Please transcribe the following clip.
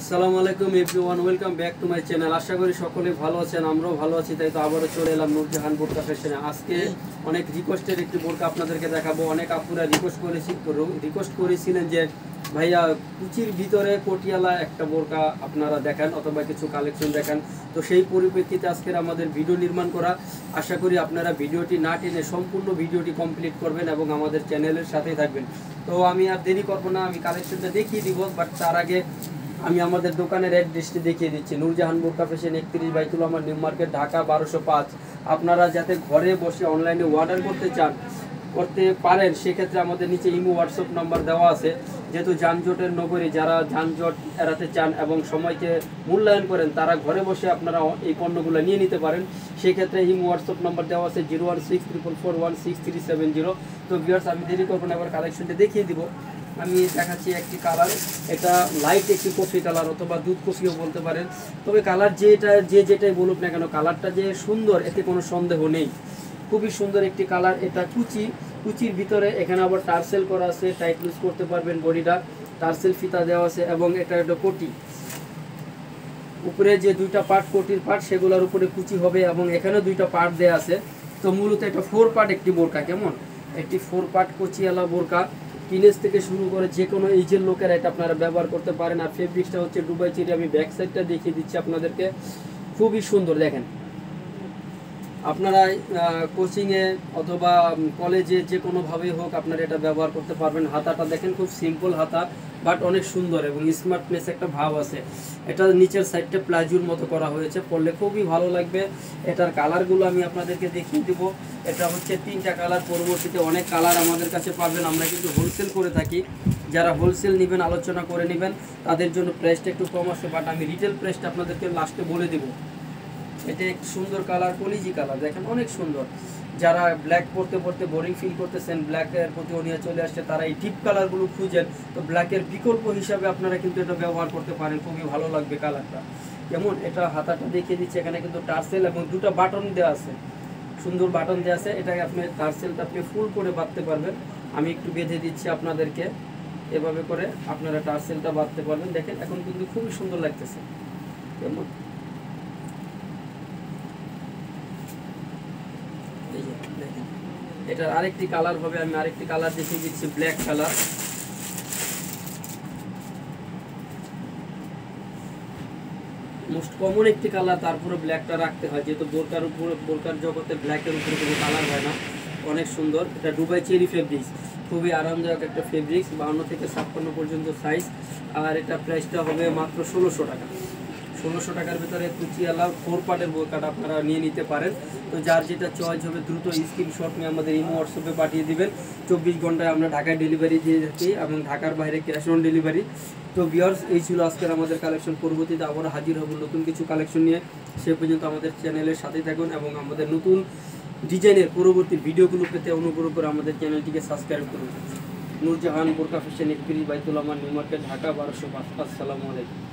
আসসালামু আলাইকুম everyone, welcome back to my channel. আশা করি সকলে ভালো আছেন, আমরাও ভালো আছি। তাই তো আবারও চলে এলাম নূরজাহান বোরকা ফ্যাশনে। আজকে অনেক রিকোয়েস্টের একটি বোরকা আপনাদেরকে দেখাবো। অনেক আপুরা রিকোয়েস্ট করেছিলেন যে ভাইয়া কুচির ভিতরে পটিয়ালা একটা বোরকা আপনারা দেখান অথবা কিছু কালেকশন দেখান। তো সেই পরিপ্রেক্ষিতে আজকের আমাদের ভিডিও নির্মাণ করা। আশা করি আপনারা ভিডিওটি না টেনে সম্পূর্ণ ভিডিওটি কমপ্লিট করবেন এবং আমাদের চ্যানেলের সাথেই থাকবেন। তো আমি আর দেরি করবো না, আমি কালেকশনটা দেখিয়ে দিব। বাট তার আগে আমি আমাদের দোকানের অ্যাড্রেসটি দেখিয়ে দিচ্ছি। নূরজাহান বোরকা ফ্যাশন, 31 বাইতুল আমার নিউ মার্কেট, ঢাকা 1205। আপনারা যাতে ঘরে বসে অনলাইনে অর্ডার করতে পারেন, সেক্ষেত্রে আমাদের নিচে ইমো হোয়াটসঅ্যাপ নাম্বার দেওয়া আছে। যেহেতু যানজটের নগরী, যারা যানজট এড়াতে চান এবং সময়কে মূল্যায়ন করেন, তারা ঘরে বসে আপনারা এই পণ্যগুলো নিয়ে নিতে পারেন। সেক্ষেত্রে ইমো হোয়াটসঅ্যাপ নাম্বার দেওয়া আছে 01644416370। তো ভিউয়ার্স, আমি দেরি করবো না, এবার কালেকশনটা দেখিয়ে দিব। আমি দেখাচ্ছি একটি কালার, এটা লাইট একটি কফি কালার অথবা দুধ কফিও বলতে পারেন। তবে কালার যেটাই বলুক না কেন, কালারটা যে সুন্দর এতে কোনো সন্দেহ নেই। খুবই সুন্দর একটি কালার। এটা কুচির ভিতরে এখানে আবার টার্সেল করা আছে, টাইট লুজ করতে পারবেন বডিটা। টার্সেল ফিতা দেওয়া আছে এবং এটা একটা কোটি, উপরে যে দুইটা পার্ট কোটির পার্ট, সেগুলোর উপরে কুচি হবে এবং এখানে দুইটা পার্ট দেওয়া আছে। তো মূলত এটা 4 পার্ট একটি বোরকা। কেমন একটি 4 পার্ট কুচিওয়ালা বোরকা। টিনেজ থেকে শুরু করে যে কোনো এইজের লোকেরা এটা আপনারা ব্যবহার করতে পারেন। আর ফেব্রিক্সটা হচ্ছে দুবাই চেরি। আমি ব্যাক সাইডটা দেখিয়ে দিচ্ছি আপনাদেরকে, খুবই সুন্দর। দেখেন, আপনারা কোচিংয়ে অথবা কলেজে যে কোনোভাবেই হোক আপনারা এটা ব্যবহার করতে পারবেন। হাতাটা দেখেন, খুব সিম্পল হাতা, বাট অনেক সুন্দর এবং স্মার্টনেস একটা ভাব আছে। এটা নিচের সাইডটা প্লাজোর মতো করা হয়েছে, পরলে খুবই ভালো লাগবে। এটার কালারগুলো আমি আপনাদেরকে দেখিয়ে দেব। এটা হচ্ছে 3টা কালার, পরবর্তীতে অনেক কালার আমাদের কাছে পাবেন। আমরা কিন্তু হোলসেল করে থাকি। যারা হোলসেল নেবেন, আলোচনা করে নেবেন, তাদের জন্য প্রাইসটা একটু কম আছে, বাট আমি রিটেল প্রাইসটা আপনাদেরকে লাস্টে বলে দেবো। এটা এক সুন্দর কালার, কলিজি কালার, দেখেন অনেক সুন্দর। যারা ব্ল্যাক পরতে বোরিং ফিল করতেছেন, ব্ল্যাকের প্রতি অনীহা চলে আসছে, তারা এই ডিপ কালারগুলো খুঁজেন। তো ব্ল্যাকের বিকল্প হিসাবে আপনারা কিন্তু এটা ব্যবহার করতে পারেন, খুবই ভালো লাগবে কালারটা। যেমন এটা হাতাটা দেখিয়ে দিচ্ছে, এখানে কিন্তু টার্সেল এবং 2টা বাটন দেওয়া আছে, সুন্দর বাটন দেওয়া আছে। এটাকে আপনি টার্সেলটা আপনি ফুল করে বাঁধতে পারবেন। আমি একটু বেঁধে দিচ্ছি আপনাদেরকে, এভাবে করে আপনারা টার্সেলটা বাঁধতে পারবেন। দেখেন এখন কিন্তু খুবই সুন্দর লাগতেছে। যেমন এটার আরেকটি কালার হবে, আমি আরেকটি কালার দেখিয়ে দিচ্ছি, ব্ল্যাক কালার। মোস্ট কমন একটি কালার, তারপরে ব্ল্যাকটা রাখতে হয়, যেহেতু বোরকার জগতে ব্ল্যাকের উপরে কোনো কালার হয় না। অনেক সুন্দর। এটা দুবাই চেরি ফেব্রিক্স, খুবই আরামদায়ক একটা ফেব্রিক্স, 52 থেকে 56 পর্যন্ত সাইজ। আর এটা প্রাইসটা হবে মাত্র 1600 টাকা। 1600 টাকার ভিতরে কুচিওয়ালা 4 পার্টের বোরকাটা আপনারা নিয়ে নিতে পারেন। তো যার যেটা চয়েস হবে দ্রুত স্ক্রিনশট নিয়ে আমাদের ইমো হোয়াটসঅ্যাপে পাঠিয়ে দিবেন। 24 ঘন্টায় আমরা ঢাকায় ডেলিভারি দিয়ে থাকি এবং ঢাকার বাইরে ক্যাশ অন ডেলিভারি। তো ভিউয়ার্স, এই ছিল আজকের আমাদের কালেকশন। পরবর্তীতে আবার হাজির হব নতুন কিছু কালেকশন নিয়ে। সে পর্যন্ত আমাদের চ্যানেলের সাথেই থাকুন এবং আমাদের নতুন ডিজাইনের পরবর্তী ভিডিওগুলো পেতে অনুগ্রহ করে আমাদের চ্যানেলটিকে সাবস্ক্রাইব করুন। নূরজাহান বোরকা ফ্যাশন, 31 বাইতুল আমার নিউ মার্কেট, ঢাকা 1205। আসসালামু আলাইকুম।